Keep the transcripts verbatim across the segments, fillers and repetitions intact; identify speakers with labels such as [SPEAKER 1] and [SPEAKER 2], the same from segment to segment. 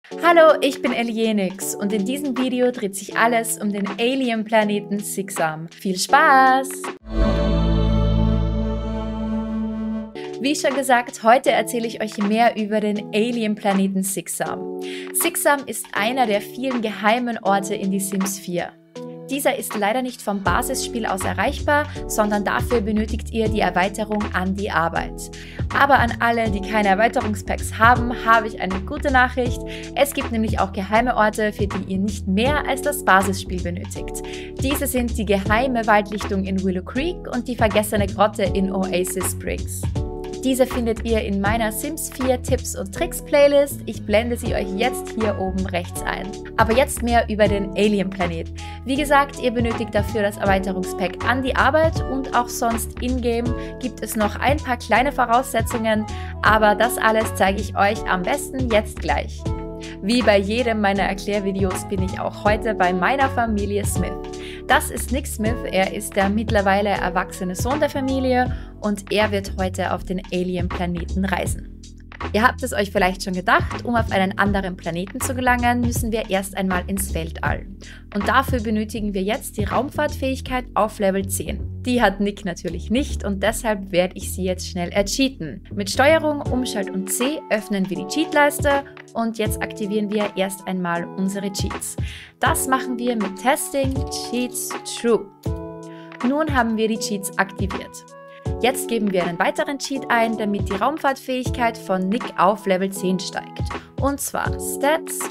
[SPEAKER 1] Hallo, ich bin Elienix und in diesem Video dreht sich alles um den Alien-Planeten Sixam. Viel Spaß! Wie schon gesagt, heute erzähle ich euch mehr über den Alien-Planeten Sixam. Sixam ist einer der vielen geheimen Orte in die Sims vier. Dieser ist leider nicht vom Basisspiel aus erreichbar, sondern dafür benötigt ihr die Erweiterung An die Arbeit. Aber an alle, die keine Erweiterungspacks haben, habe ich eine gute Nachricht. Es gibt nämlich auch geheime Orte, für die ihr nicht mehr als das Basisspiel benötigt. Diese sind die geheime Waldlichtung in Willow Creek und die vergessene Grotte in Oasis Springs. Diese findet ihr in meiner Sims vier Tipps und Tricks Playlist. Ich blende sie euch jetzt hier oben rechts ein. Aber jetzt mehr über den Alien-Planet. Wie gesagt, ihr benötigt dafür das Erweiterungspack An die Arbeit und auch sonst in-game gibt es noch ein paar kleine Voraussetzungen, aber das alles zeige ich euch am besten jetzt gleich. Wie bei jedem meiner Erklärvideos bin ich auch heute bei meiner Familie Smith. Das ist Nick Smith, er ist der mittlerweile erwachsene Sohn der Familie und er wird heute auf den Alien-Planeten reisen. Ihr habt es euch vielleicht schon gedacht, um auf einen anderen Planeten zu gelangen, müssen wir erst einmal ins Weltall. Und dafür benötigen wir jetzt die Raumfahrtfähigkeit auf Level zehn. Die hat Nick natürlich nicht und deshalb werde ich sie jetzt schnell ercheaten. Mit Steuerung, Umschalt und C öffnen wir die Cheatleiste und jetzt aktivieren wir erst einmal unsere Cheats. Das machen wir mit Testing Cheats True. Nun haben wir die Cheats aktiviert. Jetzt geben wir einen weiteren Cheat ein, damit die Raumfahrtfähigkeit von Nick auf Level zehn steigt. Und zwar stats.set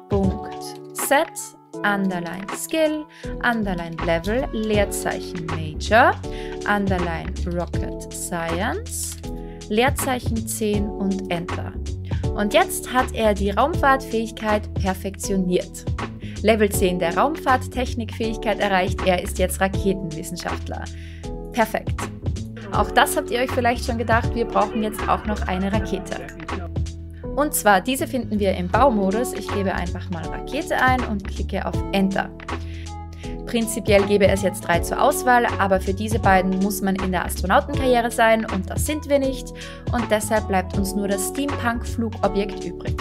[SPEAKER 1] underline skill underline level Leerzeichen major underline rocket science Leerzeichen zehn und enter. Und jetzt hat er die Raumfahrtfähigkeit perfektioniert. Level zehn der Raumfahrttechnikfähigkeit erreicht, er ist jetzt Raketenwissenschaftler. Perfekt. Auch das habt ihr euch vielleicht schon gedacht, wir brauchen jetzt auch noch eine Rakete. Und zwar, diese finden wir im Baumodus. Ich gebe einfach mal Rakete ein und klicke auf Enter. Prinzipiell gäbe es jetzt drei zur Auswahl, aber für diese beiden muss man in der Astronautenkarriere sein und das sind wir nicht. Und deshalb bleibt uns nur das Steampunk-Flugobjekt übrig.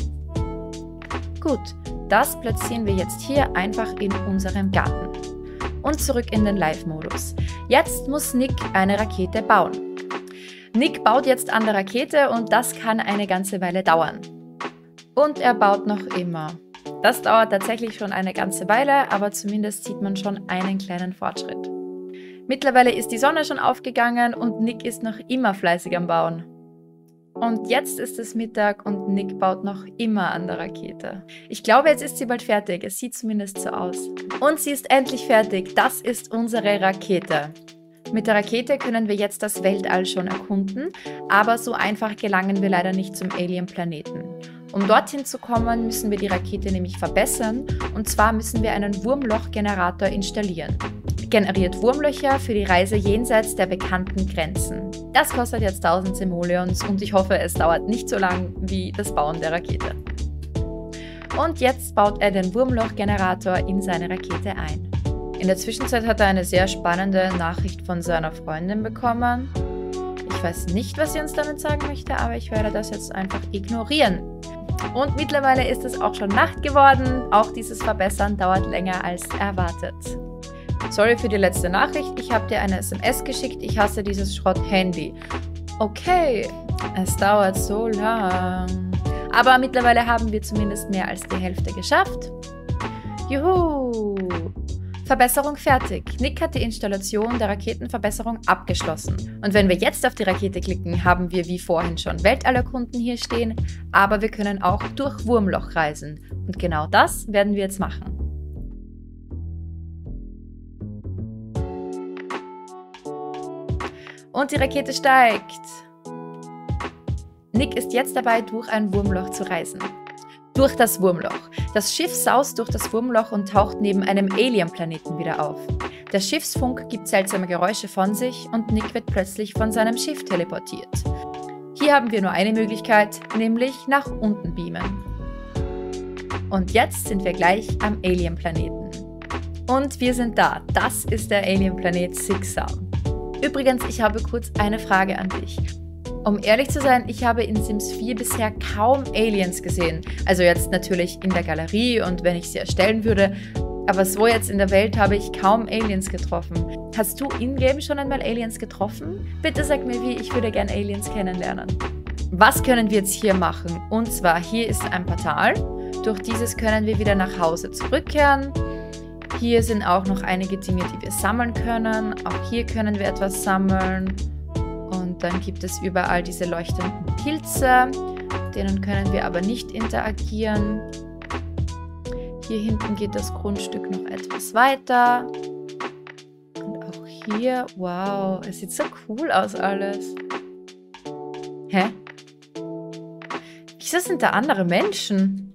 [SPEAKER 1] Gut, das platzieren wir jetzt hier einfach in unserem Garten. Und zurück in den Live-Modus. Jetzt muss Nick eine Rakete bauen. Nick baut jetzt an der Rakete und das kann eine ganze Weile dauern. Und er baut noch immer. Das dauert tatsächlich schon eine ganze Weile, aber zumindest sieht man schon einen kleinen Fortschritt. Mittlerweile ist die Sonne schon aufgegangen und Nick ist noch immer fleißig am Bauen. Und jetzt ist es Mittag und Nick baut noch immer an der Rakete. Ich glaube, jetzt ist sie bald fertig. Es sieht zumindest so aus. Und sie ist endlich fertig. Das ist unsere Rakete. Mit der Rakete können wir jetzt das Weltall schon erkunden, aber so einfach gelangen wir leider nicht zum Alien-Planeten. Um dorthin zu kommen, müssen wir die Rakete nämlich verbessern und zwar müssen wir einen Wurmloch-Generator installieren. Generiert Wurmlöcher für die Reise jenseits der bekannten Grenzen. Das kostet jetzt tausend Simoleons und ich hoffe, es dauert nicht so lang wie das Bauen der Rakete. Und jetzt baut er den Wurmloch-Generator in seine Rakete ein. In der Zwischenzeit hat er eine sehr spannende Nachricht von seiner Freundin bekommen. Ich weiß nicht, was sie uns damit sagen möchte, aber ich werde das jetzt einfach ignorieren. Und mittlerweile ist es auch schon Nacht geworden. Auch dieses Verbessern dauert länger als erwartet. Sorry für die letzte Nachricht, ich habe dir eine S M S geschickt, ich hasse dieses Schrott-Handy. Okay, es dauert so lang. Aber mittlerweile haben wir zumindest mehr als die Hälfte geschafft. Juhu! Verbesserung fertig. Nick hat die Installation der Raketenverbesserung abgeschlossen. Und wenn wir jetzt auf die Rakete klicken, haben wir wie vorhin schon Weltallerkunden hier stehen, aber wir können auch durch Wurmloch reisen. Und genau das werden wir jetzt machen. Und die Rakete steigt. Nick ist jetzt dabei, durch ein Wurmloch zu reisen. Durch das Wurmloch. Das Schiff saust durch das Wurmloch und taucht neben einem Alien-Planeten wieder auf. Der Schiffsfunk gibt seltsame Geräusche von sich und Nick wird plötzlich von seinem Schiff teleportiert. Hier haben wir nur eine Möglichkeit, nämlich nach unten beamen. Und jetzt sind wir gleich am Alien-Planeten. Und wir sind da. Das ist der Alien-Planet Sixam. Übrigens, ich habe kurz eine Frage an dich. Um ehrlich zu sein, ich habe in Sims vier bisher kaum Aliens gesehen. Also jetzt natürlich in der Galerie und wenn ich sie erstellen würde. Aber so jetzt in der Welt habe ich kaum Aliens getroffen. Hast du in-game schon einmal Aliens getroffen? Bitte sag mir wie, ich würde gerne Aliens kennenlernen. Was können wir jetzt hier machen? Und zwar, hier ist ein Portal. Durch dieses können wir wieder nach Hause zurückkehren. Hier sind auch noch einige Dinge, die wir sammeln können. Auch hier können wir etwas sammeln. Und dann gibt es überall diese leuchtenden Pilze. Mit denen können wir aber nicht interagieren. Hier hinten geht das Grundstück noch etwas weiter. Und auch hier, wow, es sieht so cool aus alles. Hä? Wieso sind da andere Menschen?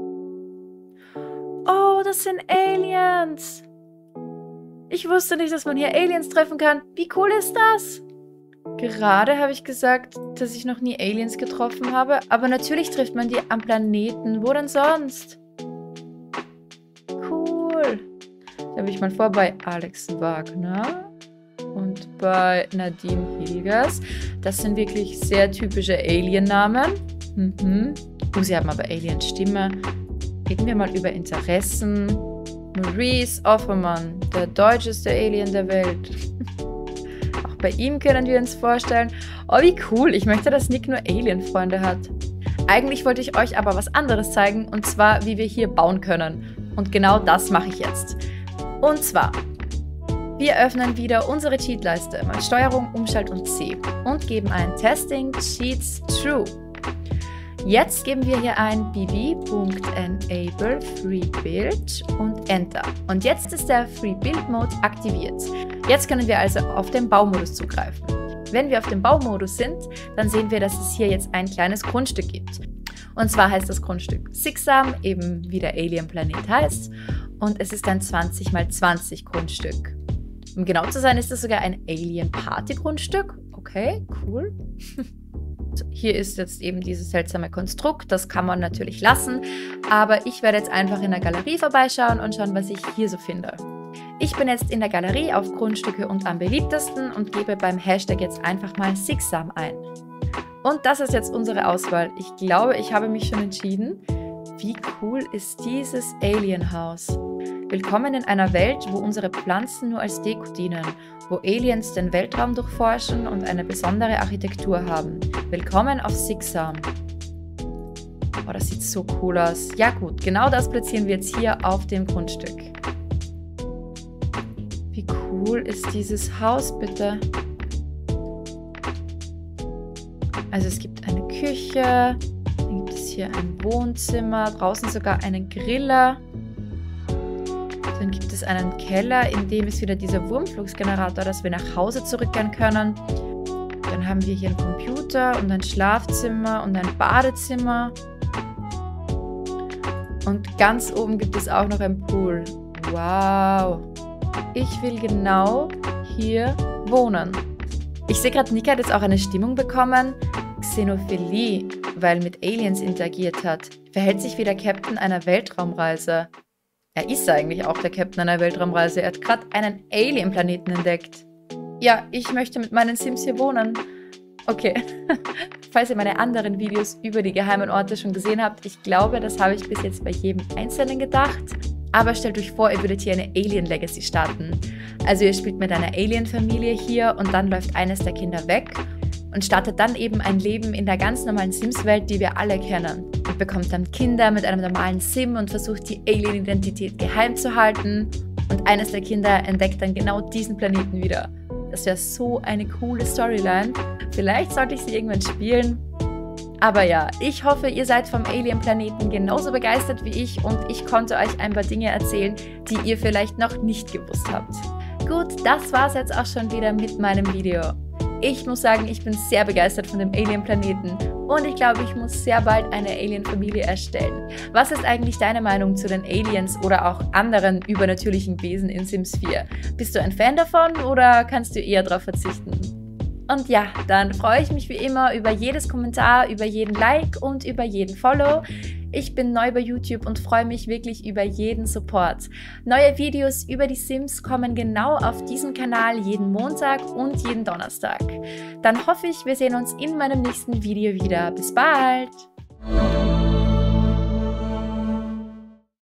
[SPEAKER 1] Oh, das sind Aliens. Ich wusste nicht, dass man hier Aliens treffen kann. Wie cool ist das? Gerade habe ich gesagt, dass ich noch nie Aliens getroffen habe. Aber natürlich trifft man die am Planeten. Wo denn sonst? Cool. Da habe ich mal vor bei Alex Wagner und bei Nadine Hilgers. Das sind wirklich sehr typische Alien-Namen. Mhm. Oh, sie haben aber Alien-Stimme. Reden wir mal über Interessen. Maurice Offermann, der deutscheste Alien der Welt. Auch bei ihm können wir uns vorstellen. Oh, wie cool. Ich möchte, dass Nick nur Alien-Freunde hat. Eigentlich wollte ich euch aber was anderes zeigen, und zwar, wie wir hier bauen können. Und genau das mache ich jetzt. Und zwar, wir öffnen wieder unsere Cheatleiste mit Steuerung, Umschalt und C und geben ein Testing Cheats True. Jetzt geben wir hier ein b b punkt enable free build und Enter. Und jetzt ist der Free Build Mode aktiviert. Jetzt können wir also auf den Baumodus zugreifen. Wenn wir auf dem Baumodus sind, dann sehen wir, dass es hier jetzt ein kleines Grundstück gibt. Und zwar heißt das Grundstück Sixam, eben wie der Alien-Planet heißt. Und es ist ein zwanzig mal zwanzig Grundstück. Um genau zu sein, ist es sogar ein Alien-Party-Grundstück. Okay, cool. Hier ist jetzt eben dieses seltsame Konstrukt. Das kann man natürlich lassen. Aber ich werde jetzt einfach in der Galerie vorbeischauen und schauen, was ich hier so finde. Ich bin jetzt in der Galerie auf Grundstücke und am beliebtesten und gebe beim Hashtag jetzt einfach mal Sixam ein. Und das ist jetzt unsere Auswahl. Ich glaube, ich habe mich schon entschieden. Wie cool ist dieses Alienhaus? Willkommen in einer Welt, wo unsere Pflanzen nur als Deko dienen, wo Aliens den Weltraum durchforschen und eine besondere Architektur haben. Willkommen auf Sixam. Oh, das sieht so cool aus. Ja gut, genau das platzieren wir jetzt hier auf dem Grundstück. Wie cool ist dieses Haus, bitte? Also es gibt eine Küche, dann gibt es hier ein Wohnzimmer, draußen sogar einen Griller. Dann gibt es einen Keller, in dem ist wieder dieser Wurmflugsgenerator, dass wir nach Hause zurückkehren können. Dann haben wir hier einen Computer und ein Schlafzimmer und ein Badezimmer. Und ganz oben gibt es auch noch einen Pool. Wow. Ich will genau hier wohnen. Ich sehe gerade, Nick hat jetzt auch eine Stimmung bekommen. Xenophilie, weil mit Aliens interagiert hat. Verhält sich wie der Captain einer Weltraumreise. Er ist eigentlich auch der Captain einer Weltraumreise. Er hat gerade einen Alien-Planeten entdeckt. Ja, ich möchte mit meinen Sims hier wohnen. Okay. Falls ihr meine anderen Videos über die geheimen Orte schon gesehen habt, ich glaube, das habe ich bis jetzt bei jedem Einzelnen gedacht. Aber stellt euch vor, ihr würdet hier eine Alien-Legacy starten. Also ihr spielt mit einer Alien-Familie hier und dann läuft eines der Kinder weg und startet dann eben ein Leben in der ganz normalen Sims-Welt, die wir alle kennen. Und bekommt dann Kinder mit einem normalen Sim und versucht die Alien-Identität geheim zu halten. Und eines der Kinder entdeckt dann genau diesen Planeten wieder. Das wäre so eine coole Storyline. Vielleicht sollte ich sie irgendwann spielen. Aber ja, ich hoffe, ihr seid vom Alien-Planeten genauso begeistert wie ich und ich konnte euch ein paar Dinge erzählen, die ihr vielleicht noch nicht gewusst habt. Gut, das war's jetzt auch schon wieder mit meinem Video. Ich muss sagen, ich bin sehr begeistert von dem Alien-Planeten und ich glaube, ich muss sehr bald eine Alien-Familie erstellen. Was ist eigentlich deine Meinung zu den Aliens oder auch anderen übernatürlichen Wesen in Sims vier? Bist du ein Fan davon oder kannst du eher darauf verzichten? Und ja, dann freue ich mich wie immer über jedes Kommentar, über jeden Like und über jeden Follow. Ich bin neu bei YouTube und freue mich wirklich über jeden Support. Neue Videos über die Sims kommen genau auf diesem Kanal jeden Montag und jeden Donnerstag. Dann hoffe ich, wir sehen uns in meinem nächsten Video wieder. Bis bald!